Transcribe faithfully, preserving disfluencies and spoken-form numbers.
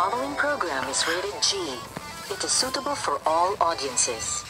following program is rated G. It is suitable for all audiences.